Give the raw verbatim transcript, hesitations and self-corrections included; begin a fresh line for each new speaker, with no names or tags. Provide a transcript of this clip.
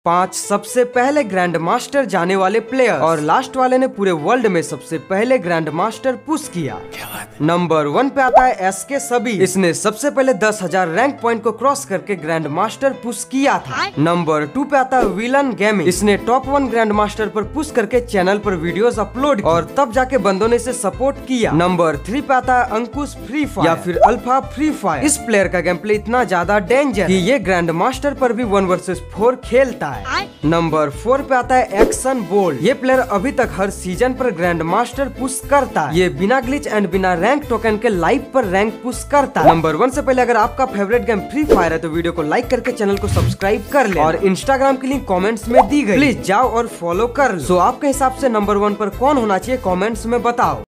पांच सबसे पहले ग्रैंड मास्टर जाने वाले प्लेयर, और लास्ट वाले ने पूरे वर्ल्ड में सबसे पहले ग्रैंड मास्टर पुश किया। नंबर वन पे आता है एस के सभी। इसने सबसे पहले दस हजार रैंक पॉइंट को क्रॉस करके ग्रैंड मास्टर पुश किया था। नंबर टू पे आता है विलन गेमिंग। इसने टॉप वन ग्रैंड मास्टर पर पुश करके चैनल पर वीडियोस अपलोड और तब जाके बंदों ने इसे सपोर्ट किया। नंबर थ्री पे आता है अंकुश फ्री फायर या फिर अल्फा फ्री फायर। इस प्लेयर का गेम प्ले इतना ज्यादा डेंजर कि ये ग्रैंड मास्टर पर भी वन वर्सेस फोर खेलता है। नंबर फोर पे आता है एक्शन बोल्ड। ये प्लेयर अभी तक हर सीजन पर ग्रैंड मास्टर पुश करता है। ये बिना ग्लिच एंड बिना रैंक टोकन के लाइव पर रैंक पुश करता है। नंबर वन से पहले अगर आपका फेवरेट गेम फ्री फायर है तो वीडियो को लाइक करके चैनल को सब्सक्राइब कर ले, और इंस्टाग्राम की लिंक कमेंट्स में दी गई, प्लीज जाओ और फॉलो कर लो। सो आपके हिसाब से नंबर वन पर कौन होना चाहिए कमेंट्स में बताओ।